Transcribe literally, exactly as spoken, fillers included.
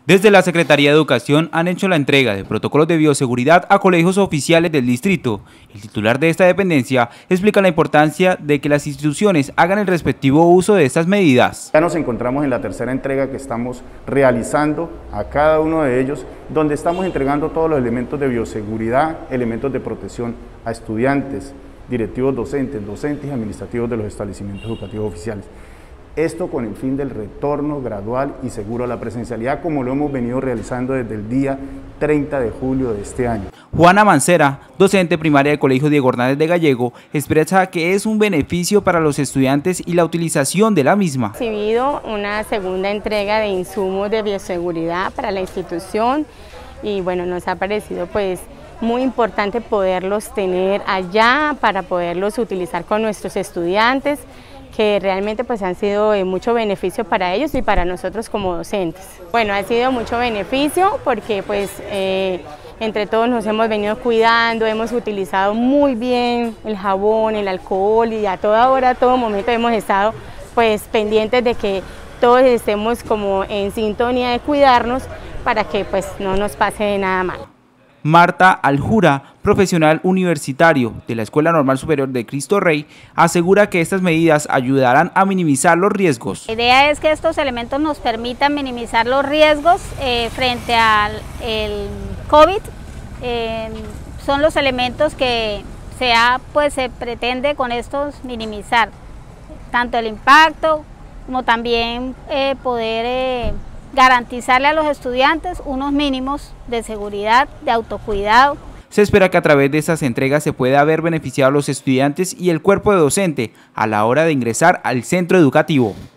Desde la Secretaría de Educación han hecho la entrega de protocolos de bioseguridad a colegios oficiales del distrito. El titular de esta dependencia explica la importancia de que las instituciones hagan el respectivo uso de estas medidas. Ya nos encontramos en la tercera entrega que estamos realizando a cada uno de ellos, donde estamos entregando todos los elementos de bioseguridad, elementos de protección a estudiantes, directivos docentes, docentes y administrativos de los establecimientos educativos oficiales. Esto con el fin del retorno gradual y seguro a la presencialidad, como lo hemos venido realizando desde el día treinta de julio de este año. Juana Mancera, docente primaria del Colegio Diego Hernández de Gallego, expresa que es un beneficio para los estudiantes y la utilización de la misma. Hemos recibido una segunda entrega de insumos de bioseguridad para la institución y bueno, nos ha parecido pues muy importante poderlos tener allá para poderlos utilizar con nuestros estudiantes, que realmente pues han sido de mucho beneficio para ellos y para nosotros como docentes. Bueno, ha sido mucho beneficio porque pues eh, entre todos nos hemos venido cuidando, hemos utilizado muy bien el jabón, el alcohol y a toda hora, a todo momento hemos estado pues pendientes de que todos estemos como en sintonía de cuidarnos para que pues no nos pase nada malo. Marta Aljura, profesional universitario de la Escuela Normal Superior de Cristo Rey, asegura que estas medidas ayudarán a minimizar los riesgos. La idea es que estos elementos nos permitan minimizar los riesgos eh, frente al el COVID. Eh, son los elementos que se, ha, pues, se pretende con estos minimizar tanto el impacto como también eh, poder eh, garantizarle a los estudiantes unos mínimos de seguridad, de autocuidado. Se espera que a través de estas entregas se pueda haber beneficiado a los estudiantes y el cuerpo de docente a la hora de ingresar al centro educativo.